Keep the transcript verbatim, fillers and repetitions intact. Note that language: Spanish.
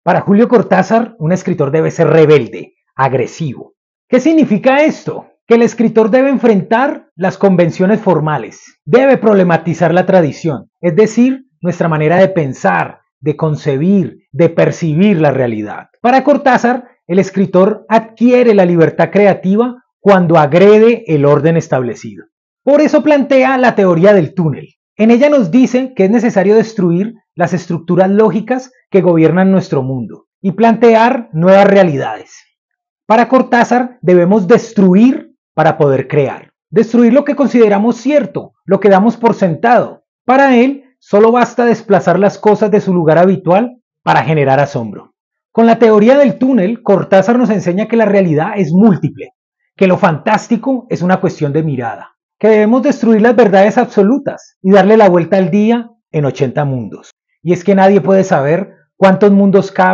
Para Julio Cortázar, un escritor debe ser rebelde, agresivo. ¿Qué significa esto? Que el escritor debe enfrentar las convenciones formales, debe problematizar la tradición, es decir, nuestra manera de pensar, de concebir, de percibir la realidad. Para Cortázar, el escritor adquiere la libertad creativa cuando agrede el orden establecido. Por eso plantea la teoría del túnel. En ella nos dice que es necesario destruir las estructuras lógicas que gobiernan nuestro mundo y plantear nuevas realidades. Para Cortázar debemos destruir para poder crear. Destruir lo que consideramos cierto, lo que damos por sentado. Para él, solo basta desplazar las cosas de su lugar habitual para generar asombro. Con la teoría del túnel, Cortázar nos enseña que la realidad es múltiple, que lo fantástico es una cuestión de mirada, que debemos destruir las verdades absolutas y darle la vuelta al día en ochenta mundos. Y es que nadie puede saber cuántos mundos caben